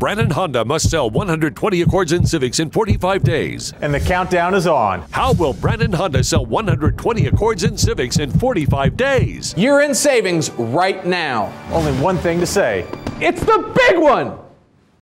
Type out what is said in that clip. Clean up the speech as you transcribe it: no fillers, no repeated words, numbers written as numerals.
Brannon Honda must sell 120 Accords and Civics in 45 days. And the countdown is on. How will Brannon Honda sell 120 Accords and Civics in 45 days? Year-end savings right now. Only one thing to say. It's the big one!